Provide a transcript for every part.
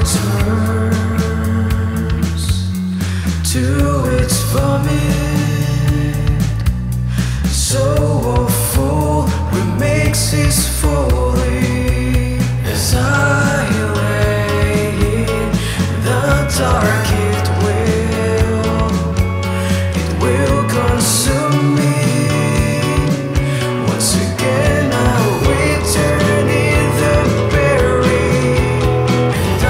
turns to its vomit. So a fool remakes his folly as I lay in the dark. It will consume me. Once again I return in the berry, and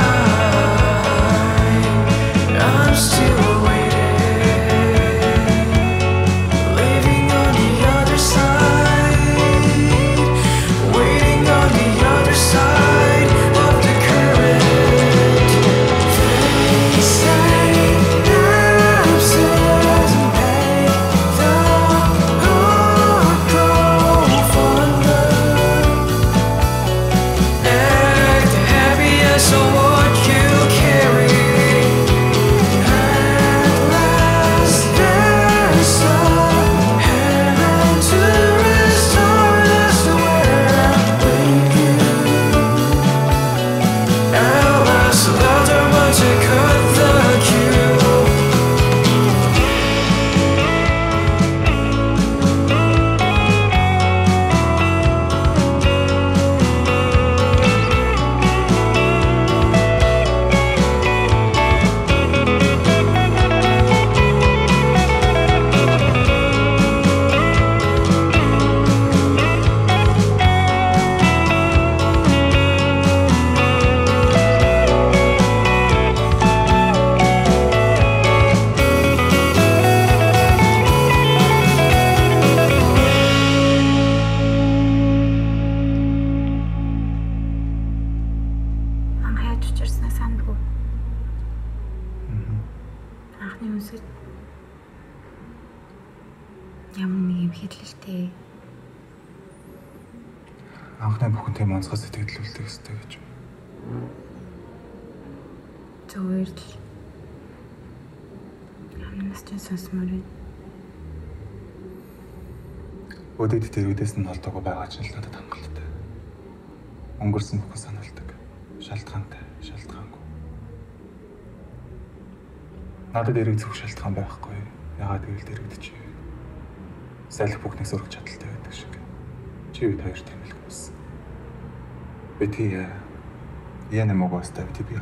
I'm still waiting, living on the other side, waiting on the other side of the current. They say absence make the heart grow fonder. Act happy as what you carry. At last there's a heaven to restore. That's where with you. At last another one to cut the queue. Хайж учирснаа санадгүй. Анхны үнсэд ямар нэг юм хэрлэлтэй. Анхны бүхэнтэй манцгаас сэтгэлүүлдэг хэвчтэй гэж. Зүгээр л амнаас ч сонсмоор байна. Өдөрт тэр үдээс нь холдоогүй байгаа ч л надад хангалттай. Өнгөрсөн бүхэн саналдаг. Шалтгаантай, шалтгаангүй. Надад эрэг зөв шалтгаан байхгүй. Ягаад гэвэл дэрэгдчихээ. Салхи бүхнээс өргөж чадaltaй байдаг шиг. Чи үед хоёр тэмэлгүй байсан. Бити я не могу оставить тебя.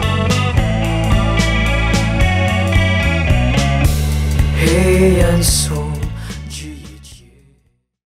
And so